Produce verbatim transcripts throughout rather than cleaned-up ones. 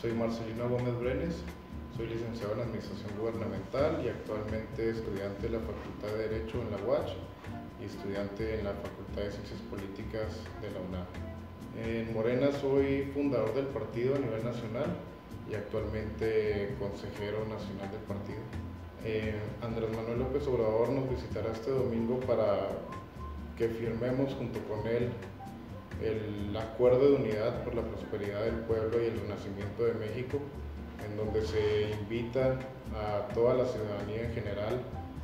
Soy Marcelino Gómez Brenes, soy licenciado en Administración Gubernamental y actualmente estudiante de la Facultad de Derecho en la U A C H y estudiante en la Facultad de Ciencias Políticas de la UNAM. En Morena soy fundador del partido a nivel nacional y actualmente consejero nacional del partido. Eh, Andrés Manuel López Obrador nos visitará este domingo para que firmemos junto con él el Acuerdo de Unidad por la Prosperidad del Pueblo y el Renacimiento de México, en donde se invita a toda la ciudadanía en general,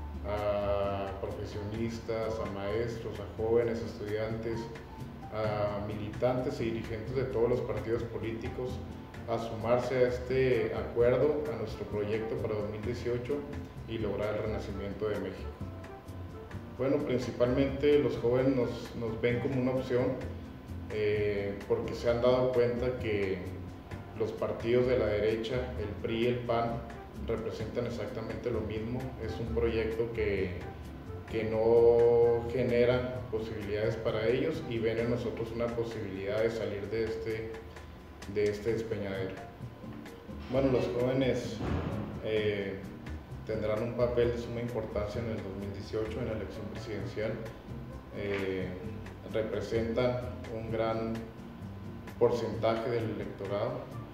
a profesionistas, a maestros, a jóvenes, estudiantes, a militantes y dirigentes de todos los partidos políticos a sumarse a este acuerdo, a nuestro proyecto para dos mil dieciocho y lograr el renacimiento de México. Bueno, principalmente los jóvenes nos, nos ven como una opción eh, porque se han dado cuenta que los partidos de la derecha, el P R I y el P A N, representan exactamente lo mismo. Es un proyecto que, que no genera posibilidades para ellos y ven en nosotros una posibilidad de salir de este, de este despeñadero. Bueno, los jóvenes eh, tendrán un papel de suma importancia en el dos mil dieciocho en la elección presidencial. Eh, representan un gran porcentaje del electorado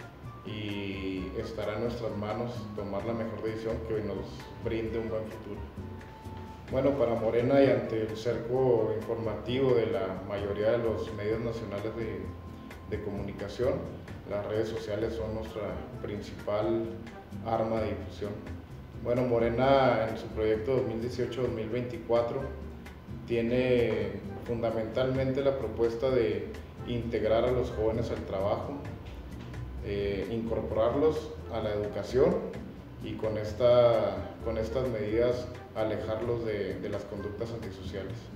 y estará en nuestras manos tomar la mejor decisión que nos brinde un buen futuro. Bueno, para Morena y ante el cerco informativo de la mayoría de los medios nacionales de, de comunicación, las redes sociales son nuestra principal arma de difusión. Bueno, Morena en su proyecto dos mil dieciocho dos mil veinticuatro tiene fundamentalmente la propuesta de integrar a los jóvenes al trabajo, eh, incorporarlos a la educación y con, esta, con estas medidas alejarlos de, de las conductas antisociales.